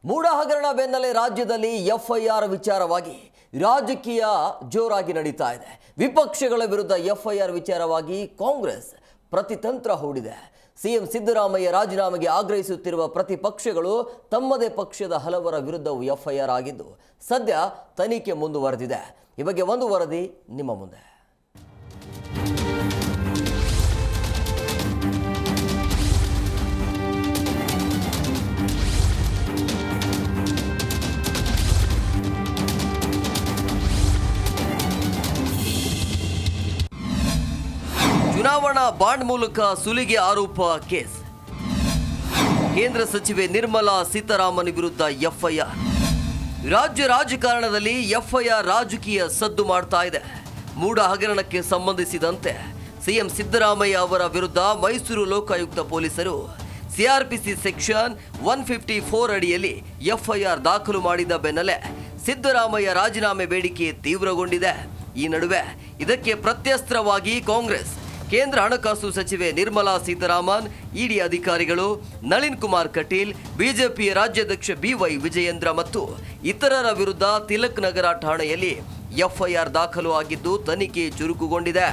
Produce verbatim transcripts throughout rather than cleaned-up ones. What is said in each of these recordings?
ಮೂಡ ಹಗರಣ ಬೆನ್ನಲ್ಲೇ ರಾಜ್ಯದಲ್ಲಿ ಎಫ್ಐಆರ್ ವಿಚಾರವಾಗಿ ರಾಜಕೀಯ ಜೋರಾಗಿ ನಡೀತಾ ಇದೆ. ವಿಪಕ್ಷಗಳ ವಿರುದ್ಧ ಎಫ್ಐಆರ್ ವಿಚಾರವಾಗಿ ಕಾಂಗ್ರೆಸ್ ಪ್ರತಿತಂತ್ರ ಹೂಡಿದೆ. ಸಿಎಂ ಸಿದ್ದರಾಮಯ್ಯ ರಾಜೀನಾಮೆಗೆ ಆಗ್ರಹಿಸುತ್ತಿರುವ ಪ್ರತಿಪಕ್ಷಗಳು ತಮ್ಮದೇ ಪಕ್ಷದ ಹಲವರ ವಿರುದ್ಧವೂ ಎಫ್ಐಆರ್ ಆಗಿದ್ದು ಸದ್ಯ ತನಿಖೆ ಮುಂದುವರೆದಿದೆ. ಈ ಬಗ್ಗೆ ಒಂದು ವರದಿ ನಿಮ್ಮ ಮುಂದೆ. ಚುನಾವಣಾ ಬಾಂಡ್ ಮೂಲಕ ಸುಲಿಗೆ ಆರೋಪ ಕೇಸ್. ಕೇಂದ್ರ ಸಚಿವೆ ನಿರ್ಮಲಾ ಸೀತಾರಾಮನ್ ವಿರುದ್ಧ ಎಫ್ಐಆರ್. ರಾಜ್ಯ ರಾಜಕಾರಣದಲ್ಲಿ ಎಫ್ಐಆರ್ ರಾಜಕೀಯ ಸದ್ದು ಮಾಡ್ತಾ ಇದೆ. ಮೂಡ ಹಗರಣಕ್ಕೆ ಸಂಬಂಧಿಸಿದಂತೆ ಸಿಎಂ ಸಿದ್ದರಾಮಯ್ಯ ಅವರ ವಿರುದ್ಧ ಮೈಸೂರು ಲೋಕಾಯುಕ್ತ ಪೊಲೀಸರು CRPC section one fifty four ಅಡಿಯಲ್ಲಿ ಎಫ್ಐಆರ್ ದಾಖಲು ಮಾಡಿದ ಬೆನ್ನಲ್ಲೇ ಸಿದ್ದರಾಮಯ್ಯ ರಾಜೀನಾಮೆ ಬೇಡಿಕೆ ತೀವ್ರಗೊಂಡಿದೆ. ಈ ನಡುವೆ ಇದಕ್ಕೆ ಪ್ರತ್ಯಸ್ತ್ರವಾಗಿ ಕಾಂಗ್ರೆಸ್ ಕೇಂದ್ರ ಹಣಕಾಸು ಸಚಿವೆ ನಿರ್ಮಲಾ ಸೀತಾರಾಮನ್, ಇಡಿ ಅಧಿಕಾರಿಗಳು, ನಳಿನ್ ಕುಮಾರ್ ಕಟೀಲ್, ಬಿಜೆಪಿಯ ರಾಜ್ಯಾಧ್ಯಕ್ಷ ಬಿವೈ ವಿಜಯೇಂದ್ರ ಮತ್ತು ಇತರರ ವಿರುದ್ಧ ತಿಲಕ್ ನಗರ ಠಾಣೆಯಲ್ಲಿ ಎಫ್ಐಆರ್ ದಾಖಲು ಆಗಿದ್ದು ತನಿಖೆ ಚುರುಕುಗೊಂಡಿದೆ.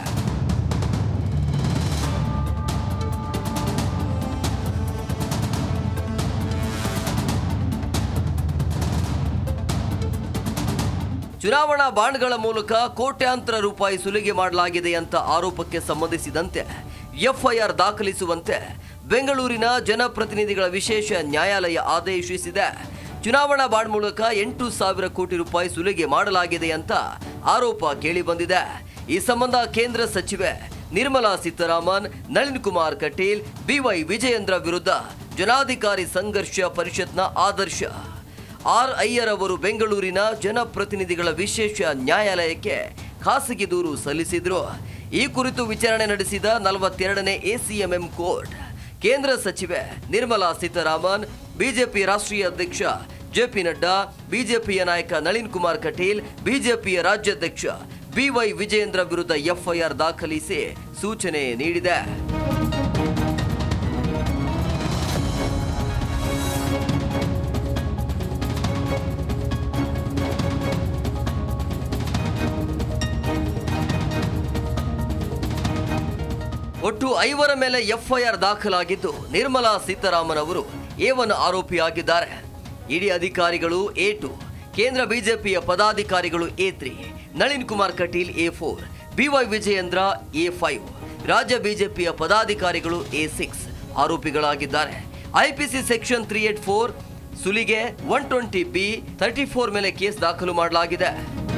ಚುನಾವಣಾ ಬಾಂಡ್ಗಳ ಮೂಲಕ ಕೋಟ್ಯಾಂತರ ರೂಪಾಯಿ ಸುಲಿಗೆ ಮಾಡಲಾಗಿದೆ ಅಂತ ಆರೋಪಕ್ಕೆ ಸಂಬಂಧಿಸಿದಂತೆ ಎಫ್ಐಆರ್ ದಾಖಲಿಸುವಂತೆ ಬೆಂಗಳೂರಿನ ಜನಪ್ರತಿನಿಧಿಗಳ ವಿಶೇಷ ನ್ಯಾಯಾಲಯ ಆದೇಶಿಸಿದೆ. ಚುನಾವಣಾ ಬಾಂಡ್ ಮೂಲಕ ಎಂಟು ಸಾವಿರ ಕೋಟಿ ರೂಪಾಯಿ ಸುಲಿಗೆ ಮಾಡಲಾಗಿದೆ ಅಂತ ಆರೋಪ ಕೇಳಿಬಂದಿದೆ. ಈ ಸಂಬಂಧ ಕೇಂದ್ರ ಸಚಿವೆ ನಿರ್ಮಲಾ ಸೀತಾರಾಮನ್, ನಳಿನ್ ಕುಮಾರ್ ಕಟೀಲ್, ಬಿವೈ ವಿಜಯೇಂದ್ರ ವಿರುದ್ಧ ಜನಾಧಿಕಾರಿ ಸಂಘರ್ಷ ಪರಿಷತ್ನ ಆದರ್ಶ ಆರ್ ಅಯ್ಯರ್ ಅವರು ಬೆಂಗಳೂರಿನ ಜನಪ್ರತಿನಿಧಿಗಳ ವಿಶೇಷ ನ್ಯಾಯಾಲಯಕ್ಕೆ ಖಾಸಗಿ ದೂರು ಸಲ್ಲಿಸಿದ್ರು. ಈ ಕುರಿತು ವಿಚಾರಣೆ ನಡೆಸಿದ ನಲವತ್ತೆರಡನೇ ಎಸಿಎಂಎಂ ಕೋರ್ಟ್ ಕೇಂದ್ರ ಸಚಿವೆ ನಿರ್ಮಲಾ ಸೀತಾರಾಮನ್, ಬಿಜೆಪಿ ರಾಷ್ಟ್ರೀಯ ಅಧ್ಯಕ್ಷ ಜೆಪಿ ನಡ್ಡಾ, ಬಿಜೆಪಿಯ ನಾಯಕ ನಳಿನ್ ಕುಮಾರ್ ಕಟೀಲ್, ಬಿಜೆಪಿಯ ರಾಜ್ಯಾಧ್ಯಕ್ಷ ಬಿವೈ ವಿಜಯೇಂದ್ರ ವಿರುದ್ಧ ಎಫ್ಐಆರ್ ದಾಖಲಿಸಿ ಸೂಚನೆ ನೀಡಿದೆ. ಒಟ್ಟು ಐವರ ಮೇಲೆ ಎಫ್ಐಆರ್ ದಾಖಲಾಗಿದ್ದು ನಿರ್ಮಲಾ ಸೀತಾರಾಮನ್ ಅವರು ಎ ಒನ್ ಆರೋಪಿಯಾಗಿದ್ದಾರೆ. ಇಡಿ ಅಧಿಕಾರಿಗಳು ಎ ಟು, ಕೇಂದ್ರ ಬಿಜೆಪಿಯ ಪದಾಧಿಕಾರಿಗಳು A three, Nalin Kumar Kateel A four, BY Vijayendra A five, ರಾಜ್ಯ ಬಿಜೆಪಿಯ ಪದಾಧಿಕಾರಿಗಳು ಎ ಸಿಕ್ಸ್ ಆರೋಪಿಗಳಾಗಿದ್ದಾರೆ. IPC section three eight four ಸುಲಿಗೆ one twenty B thirty four ಮೇಲೆ ಕೇಸ್ ದಾಖಲು ಮಾಡಲಾಗಿದೆ.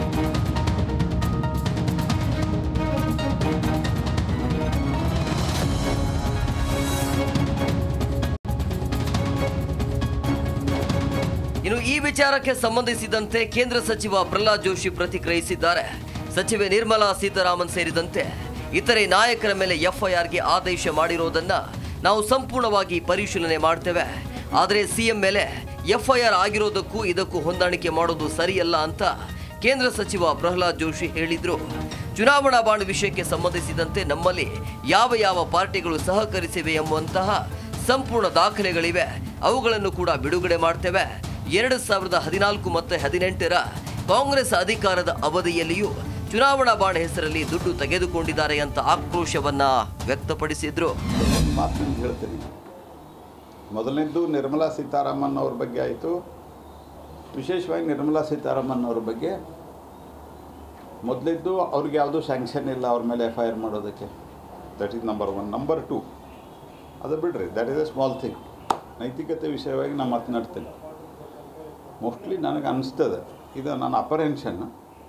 ಇನ್ನು ಈ ವಿಚಾರಕ್ಕೆ ಸಂಬಂಧಿಸಿದಂತೆ ಕೇಂದ್ರ ಸಚಿವ ಪ್ರಹ್ಲಾದ್ ಜೋಶಿ ಪ್ರತಿಕ್ರಿಯಿಸಿದ್ದಾರೆ. ಸಚಿವೆ ನಿರ್ಮಲಾ ಸೀತಾರಾಮನ್ ಸೇರಿದಂತೆ ಇತರೆ ನಾಯಕರ ಮೇಲೆ ಎಫ್ಐಆರ್ಗೆ ಆದೇಶ ಮಾಡಿರೋದನ್ನ ನಾವು ಸಂಪೂರ್ಣವಾಗಿ ಪರಿಶೀಲನೆ ಮಾಡ್ತೇವೆ. ಆದರೆ ಸಿಎಂ ಮೇಲೆ ಎಫ್ಐಆರ್ ಆಗಿರೋದಕ್ಕೂ ಇದಕ್ಕೂ ಹೊಂದಾಣಿಕೆ ಮಾಡೋದು ಸರಿಯಲ್ಲ ಅಂತ ಕೇಂದ್ರ ಸಚಿವ ಪ್ರಹ್ಲಾದ್ ಜೋಶಿ ಹೇಳಿದ್ರು. ಚುನಾವಣಾ ಬಾಂಡ್ ವಿಷಯಕ್ಕೆ ಸಂಬಂಧಿಸಿದಂತೆ ನಮ್ಮಲ್ಲಿ ಯಾವ ಯಾವ ಪಾರ್ಟಿಗಳು ಸಹಕರಿಸಿವೆ ಎಂಬುವಂತಹ ಸಂಪೂರ್ಣ ದಾಖಲೆಗಳಿವೆ. ಅವುಗಳನ್ನು ಕೂಡ ಬಿಡುಗಡೆ ಮಾಡ್ತೇವೆ. ಎರಡು ಸಾವಿರದ ಹದಿನಾಲ್ಕು ಮತ್ತು ಹದಿನೆಂಟರ ಕಾಂಗ್ರೆಸ್ ಅಧಿಕಾರದ ಅವಧಿಯಲ್ಲಿಯೂ ಚುನಾವಣಾ ಬಾಂಡ್ ಹೆಸರಲ್ಲಿ ದುಡ್ಡು ತೆಗೆದುಕೊಂಡಿದ್ದಾರೆ ಅಂತ ಆಕ್ರೋಶವನ್ನ ವ್ಯಕ್ತಪಡಿಸಿದ್ರು. ಮಾತು ಹೇಳ್ತೀನಿ. ಮೊದಲನೇದ್ದು ನಿರ್ಮಲಾ ಸೀತಾರಾಮನ್ ಅವ್ರ ಬಗ್ಗೆ ಆಯಿತು. ವಿಶೇಷವಾಗಿ ನಿರ್ಮಲಾ ಸೀತಾರಾಮನ್ ಅವ್ರ ಬಗ್ಗೆ ಮೊದಲಿದ್ದು ಅವ್ರಿಗೆ ಯಾವುದೂ ಸ್ಯಾಂಕ್ಷನ್ ಇಲ್ಲ ಅವ್ರ ಮೇಲೆ ಎಫ್ ಐ ಆರ್ ಮಾಡೋದಕ್ಕೆ. That is number one. Number two, ಅದು ಬಿಡ್ರಿ, that is a small thing. ನೈತಿಕತೆ ವಿಷಯವಾಗಿ ನಾನು ಮಾತನಾಡ್ತೇನೆ. ಮೋಸ್ಟ್ಲಿ ನನಗೆ ಅನಿಸ್ತದೆ, ಇದು ನನ್ನ ಅಪರೆನ್ಷನ್,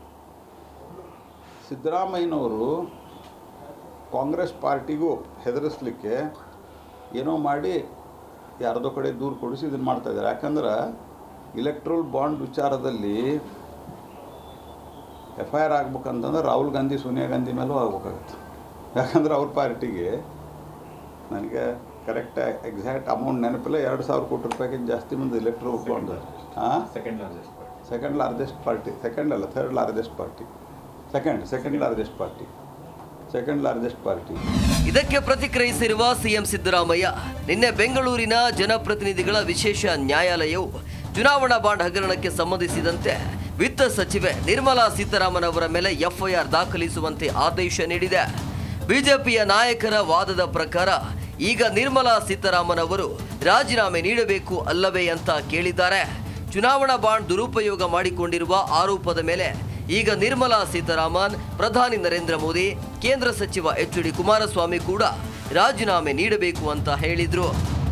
ಸಿದ್ದರಾಮಯ್ಯನವರು ಕಾಂಗ್ರೆಸ್ ಪಾರ್ಟಿಗೂ ಹೆದರಿಸಲಿಕ್ಕೆ ಏನೋ ಮಾಡಿ ಯಾರದೋ ಕಡೆ ದೂರು ಕೊಡಿಸಿ ಇದನ್ನು ಮಾಡ್ತಾಯಿದ್ದಾರೆ. ಯಾಕಂದ್ರೆ ಇಲೆಕ್ಟ್ರಲ್ ಬಾಂಡ್ ವಿಚಾರದಲ್ಲಿ ಎಫ್ ಐ ಆರ್ ಆಗ್ಬೇಕಂತಂದ್ರೆ ರಾಹುಲ್ ಗಾಂಧಿ, ಸೋನಿಯಾ ಗಾಂಧಿ ಮೇಲೂ ಆಗ್ಬೇಕಾಗತ್ತೆ. ಯಾಕಂದ್ರೆ ಅವ್ರ ಪಾರ್ಟಿಗೆ ನನಗೆ ಕರೆಕ್ಟ್ ಎಕ್ಸಾಕ್ಟ್ ಅಮೌಂಟ್ ನೆನಪಿಲ್ಲ, ಎರಡು ಸಾವಿರ ಕೋಟಿ ರೂಪಾಯಿಗಿಂತ ಜಾಸ್ತಿ ಮಂದಿ ಇಲೆಕ್ಟ್ರಲ್ ಬಾಂಡ್. ಹಾಂ, second largest second largest party second ಅಲ್ಲ third largest party second second largest party second largest party. ಇದಕ್ಕೆ ಪ್ರತಿಕ್ರಿಯಿಸಿರುವ ಸಿಎಂ ಸಿದ್ದರಾಮಯ್ಯ, ನಿನ್ನೆ ಬೆಂಗಳೂರಿನ ಜನಪ್ರತಿನಿಧಿಗಳ ವಿಶೇಷ ನ್ಯಾಯಾಲಯವು ಚುನಾವಣಾ ಬಾಂಡ್ ಹಗರಣಕ್ಕೆ ಸಂಬಂಧಿಸಿದಂತೆ ವಿತ್ತ ಸಚಿವೆ ನಿರ್ಮಲಾ ಸೀತಾರಾಮನ್ ಅವರ ಮೇಲೆ ಎಫ್ಐಆರ್ ದಾಖಲಿಸುವಂತೆ ಆದೇಶ ನೀಡಿದೆ. ಬಿಜೆಪಿಯ ನಾಯಕರ ವಾದದ ಪ್ರಕಾರ ಈಗ ನಿರ್ಮಲಾ ಸೀತಾರಾಮನ್ ಅವರು ರಾಜೀನಾಮೆ ನೀಡಬೇಕು ಅಲ್ಲವೇ ಅಂತ ಕೇಳಿದ್ದಾರೆ. ಚುನಾವಣಾ ಬಾಂಡ್ ದುರುಪಯೋಗ ಮಾಡಿಕೊಂಡಿರುವ ಆರೋಪದ ಮೇಲೆ ಈಗ ನಿರ್ಮಲಾ ಸೀತಾರಾಮನ್, ಪ್ರಧಾನಿ ನರೇಂದ್ರ ಮೋದಿ, ಕೇಂದ್ರ ಸಚಿವ ಎಚ್ ಡಿ ಕುಮಾರಸ್ವಾಮಿ ಕೂಡ ರಾಜೀನಾಮೆ ನೀಡಬೇಕು ಅಂತ ಹೇಳಿದ್ರು.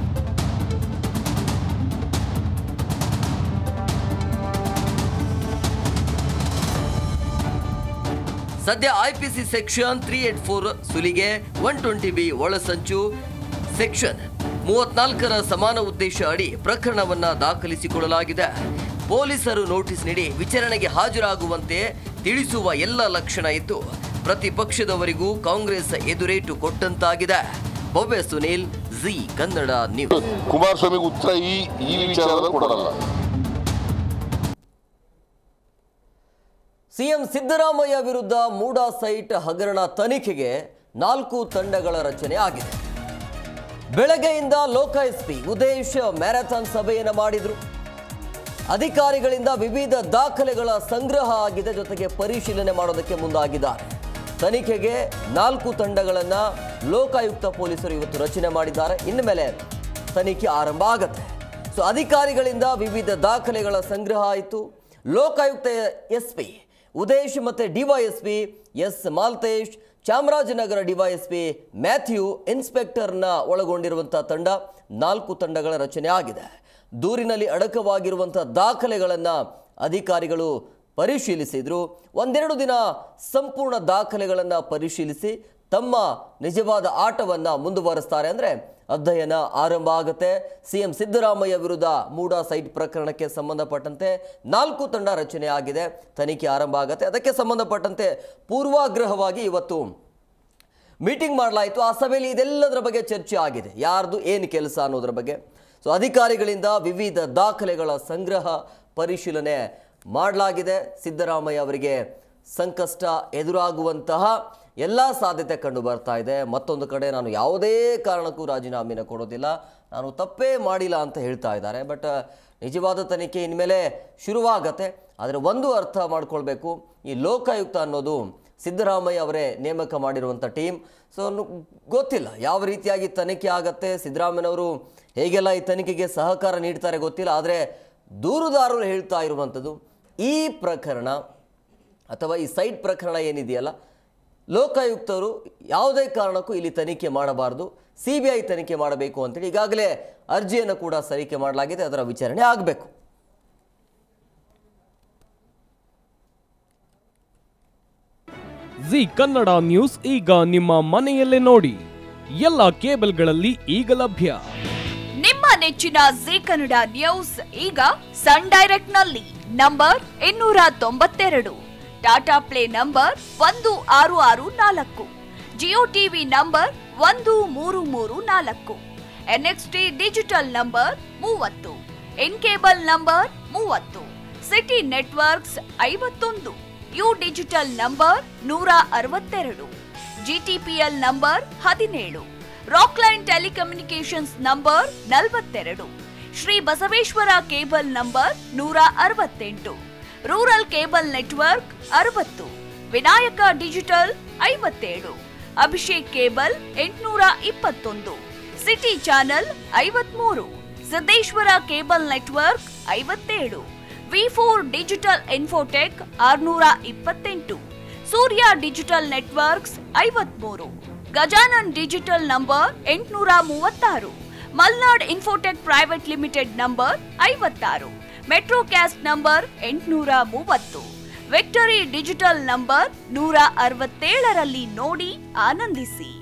ಸದ್ಯ IPC section three eight four ಸುಲಿಗೆ, ಒನ್ ಟ್ವೆಂಟಿ ಬಿ ಒಳಸಂಚು, ಸೆಕ್ಷನ್ ಮೂವತ್ನಾಲ್ಕರ ಸಮಾನ ಉದ್ದೇಶ ಅಡಿ ಪ್ರಕರಣವನ್ನ ದಾಖಲಿಸಿಕೊಳ್ಳಲಾಗಿದೆ. ಪೊಲೀಸರು ನೋಟಿಸ್ ನೀಡಿ ವಿಚಾರಣೆಗೆ ಹಾಜರಾಗುವಂತೆ ತಿಳಿಸುವ ಎಲ್ಲ ಲಕ್ಷಣ ಇದ್ದು ಪ್ರತಿಪಕ್ಷದವರಿಗೂ ಕಾಂಗ್ರೆಸ್ ಎದುರೇಟು ಕೊಟ್ಟಂತಾಗಿದೆ. ಭವ್ಯ ಸುನೀಲ್, ಜಿ ಕನ್ನಡ ನ್ಯೂಸ್. ಕುಮಾರಸ್ವಾಮಿ ಉತ್ತರ ಈ ಈ ವಿಚಾರದಲ್ಲಿ ಕೊಡಲ್ಲ. ಸಿಎಂ ಸಿದ್ದರಾಮಯ್ಯ ವಿರುದ್ಧ ಮೂಡಾ ಸೈಟ್ ಹಗರಣ ತನಿಖೆಗೆ ನಾಲ್ಕು ತಂಡಗಳ ರಚನೆ ಆಗಿದೆ. ಬೆಳಗ್ಗೆಯಿಂದ ಲೋಕಾಯುಕ್ತ ಉದೇಶ್ ಮ್ಯಾರಥಾನ್ ಸಭೆಯನ್ನು ಮಾಡಿದ್ರು. ಅಧಿಕಾರಿಗಳಿಂದ ವಿವಿಧ ದಾಖಲೆಗಳ ಸಂಗ್ರಹ ಆಗಿದೆ, ಜೊತೆಗೆ ಪರಿಶೀಲನೆ ಮಾಡೋದಕ್ಕೆ ಮುಂದಾಗಿದ್ದಾರೆ. ತನಿಖೆಗೆ ನಾಲ್ಕು ತಂಡಗಳನ್ನು ಲೋಕಾಯುಕ್ತ ಪೊಲೀಸರು ಇವತ್ತು ರಚನೆ ಮಾಡಿದ್ದಾರೆ. ಇನ್ನು ಮೇಲೆ ತನಿಖೆ ಆರಂಭ ಆಗುತ್ತೆ. ಸೊ ಅಧಿಕಾರಿಗಳಿಂದ ವಿವಿಧ ದಾಖಲೆಗಳ ಸಂಗ್ರಹ ಆಯಿತು. ಲೋಕಾಯುಕ್ತ ಎಸ್ ಪಿ ಉದೇಶ್ ಮತ್ತು DYSP S Malthesh, Chamarajanagar DYSP Mathew, ಇನ್ಸ್ಪೆಕ್ಟರ್ನ ಒಳಗೊಂಡಿರುವಂಥ ತಂಡ ನಾಲ್ಕು ತಂಡಗಳ ರಚನೆ ಆಗಿದೆ. ದೂರಿನಲ್ಲಿ ಅಡಕವಾಗಿರುವಂಥ ದಾಖಲೆಗಳನ್ನು ಅಧಿಕಾರಿಗಳು ಪರಿಶೀಲಿಸಿದ್ರು. ಒಂದೆರಡು ದಿನ ಸಂಪೂರ್ಣ ದಾಖಲೆಗಳನ್ನು ಪರಿಶೀಲಿಸಿ ತಮ್ಮ ನಿಜವಾದ ಆಟವನ್ನು ಮುಂದುವರಿಸ್ತಾರೆ. ಅಂದರೆ ಅಧ್ಯಯನ ಆರಂಭ ಆಗುತ್ತೆ. ಸಿಎಂ ಸಿದ್ದರಾಮಯ್ಯ ವಿರುದ್ಧ ಮೂಡಾ ಸೈಟ್ ಪ್ರಕರಣಕ್ಕೆ ಸಂಬಂಧಪಟ್ಟಂತೆ ನಾಲ್ಕು ತಂಡ ರಚನೆ ಆಗಿದೆ. ತನಿಖೆ ಆರಂಭ ಆಗುತ್ತೆ. ಅದಕ್ಕೆ ಸಂಬಂಧಪಟ್ಟಂತೆ ಪೂರ್ವಾಗ್ರಹವಾಗಿ ಇವತ್ತು ಮೀಟಿಂಗ್ ಮಾಡಲಾಯಿತು. ಆ ಸಭೆಯಲ್ಲಿ ಇದೆಲ್ಲದರ ಬಗ್ಗೆ ಚರ್ಚೆ ಆಗಿದೆ, ಯಾರ್ದು ಏನು ಕೆಲಸ ಅನ್ನೋದ್ರ ಬಗ್ಗೆ. ಸೊ ಅಧಿಕಾರಿಗಳಿಂದ ವಿವಿಧ ದಾಖಲೆಗಳ ಸಂಗ್ರಹ, ಪರಿಶೀಲನೆ ಮಾಡಲಾಗಿದೆ. ಸಿದ್ದರಾಮಯ್ಯ ಅವರಿಗೆ ಸಂಕಷ್ಟ ಎದುರಾಗುವಂತಹ ಎಲ್ಲ ಸಾಧ್ಯತೆ ಕಂಡು ಬರ್ತಾ ಇದೆ. ಮತ್ತೊಂದು ಕಡೆ ನಾನು ಯಾವುದೇ ಕಾರಣಕ್ಕೂ ರಾಜೀನಾಮೆನ ಕೊಡೋದಿಲ್ಲ, ನಾನು ತಪ್ಪೇ ಮಾಡಿಲ್ಲ ಅಂತ ಹೇಳ್ತಾ ಇದ್ದಾರೆ. ಬಟ್ ನಿಜವಾದ ತನಿಖೆ ಇನ್ಮೇಲೆ ಶುರುವಾಗತ್ತೆ. ಆದರೆ ಒಂದು ಅರ್ಥ ಮಾಡ್ಕೊಳ್ಬೇಕು, ಈ ಲೋಕಾಯುಕ್ತ ಅನ್ನೋದು ಸಿದ್ದರಾಮಯ್ಯ ಅವರೇ ನೇಮಕ ಮಾಡಿರುವಂಥ ಟೀಮ್. ಸೊ ಗೊತ್ತಿಲ್ಲ ಯಾವ ರೀತಿಯಾಗಿ ತನಿಖೆ ಆಗತ್ತೆ, ಸಿದ್ದರಾಮಯ್ಯನವರು ಹೇಗೆಲ್ಲ ಈ ತನಿಖೆಗೆ ಸಹಕಾರ ನೀಡ್ತಾರೆ ಗೊತ್ತಿಲ್ಲ. ಆದರೆ ದೂರುದಾರರು ಹೇಳ್ತಾ ಇರುವಂಥದ್ದು ಈ ಪ್ರಕರಣ ಅಥವಾ ಈ ಸೈಟ್ ಪ್ರಕರಣ ಏನಿದೆಯಲ್ಲ, ಲೋಕಾಯುಕ್ತರು ಯಾವುದೇ ಕಾರಣಕ್ಕೂ ಇಲ್ಲಿ ತನಿಖೆ ಮಾಡಬಾರ್ದು, ಸಿ ಬಿ ಐ ತನಿಖೆ ಮಾಡಬೇಕು ಅಂತೇಳಿ ಈಗಾಗಲೇ ಅರ್ಜಿಯನ್ನು ಕೂಡ ಸಲ್ಲಿಕೆ ಮಾಡಲಾಗಿದೆ. ಅದರ ವಿಚಾರಣೆ ಆಗಬೇಕು. ಜಿ ಕನ್ನಡ ನ್ಯೂಸ್ ಈಗ ನಿಮ್ಮ ಮನೆಯಲ್ಲೇ ನೋಡಿ. ಎಲ್ಲ ಕೇಬಲ್ಗಳಲ್ಲಿ ಈಗ ಲಭ್ಯ. ನಿಮ್ಮ ನೆಚ್ಚಿನ ಜಿ ಕನ್ನಡ ನ್ಯೂಸ್ ಈಗ ಸನ್ ಡೈರೆಕ್ಟ್ ನಲ್ಲಿ ನಂಬರ್ ಇನ್ನೂರ ತೊಂಬತ್ತೆರಡು, ಟಾಟಾ ಪ್ಲೇ ನಂಬರ್ ಒಂದು ಆರು ಆರು ನಾಲ್ಕು, ಜಿಯೋ ಟಿವಿ ನಂಬರ್ ಒಂದು ಮೂರು ಮೂರು ನಾಲ್ಕು, ಎನ್ಎಕ್ಸ್ಟಿ ಡಿಜಿಟಲ್ ನಂಬರ್ ಮೂವತ್ತು, ಇನ್ ಕೇಬಲ್ ನಂಬರ್ ಮೂವತ್ತು, ಸಿಟಿ ನೆಟ್ವರ್ಕ್ಸ್ ಐವತ್ತೊಂದು, ಯು ಡಿಜಿಟಲ್ ನಂಬರ್ ನೂರ ಅರವತ್ತೆರಡು, ಜಿಟಿಪಿಎಲ್ ನಂಬರ್ ಹದಿನೇಳು, ರಾಕ್ಲೈನ್ ಟೆಲಿಕಮ್ಯುನಿಕೇಶನ್ಸ್ ನಂಬರ್ ನಲವತ್ತೆರಡು, ಶ್ರೀ ಬಸವೇಶ್ವರ ಕೇಬಲ್ ನಂಬರ್ ನೂರ ಅರವತ್ತೆಂಟು, ರೂರಲ್ ಕೇಬಲ್ ನೆಟ್ವರ್ಕ್ ಅರವತ್ತು, ವಿನಾಯಕ ಡಿಜಿಟಲ್ ಐವತ್ತೇಳು, ಅಭಿಷೇಕ್ ಕೇಬಲ್ ಎಂಟುನೂರ ಇಪ್ಪತ್ತೊಂದು, ಸಿಟಿ ಚಾನೆಲ್ ಐವತ್ಮೂರು, ಸಿದ್ದೇಶ್ವರ ಕೇಬಲ್ ನೆಟ್ವರ್ಕ್ ಐವತ್ತೇಳು, ವಿ ಫೋರ್ ಡಿಜಿಟಲ್ ಇನ್ಫೋಟೆಕ್ ಆರುನೂರ ಇಪ್ಪತ್ತೆಂಟು, ಸೂರ್ಯ ಡಿಜಿಟಲ್ ನೆಟ್ವರ್ಕ್ಸ್ ಐವತ್ಮೂರು, ಗಜಾನನ್ ಡಿಜಿಟಲ್ ನಂಬರ್ ಎಂಟುನೂರ ಮೂವತ್ತಾರು, Malnad infotech private limited number ಐವತ್ತಾರು, ಮೆಟ್ರೋಕ್ಯಾಸ್ಟ್ ನಂಬರ್ ಎಂಟುನೂರ ಮೂವತ್ತು, ವಿಕ್ಟರಿ ಡಿಜಿಟಲ್ ನಂಬರ್ ನೂರ ಅರವತ್ತೇಳರಲ್ಲಿ ನೋಡಿ ಆನಂದಿಸಿ.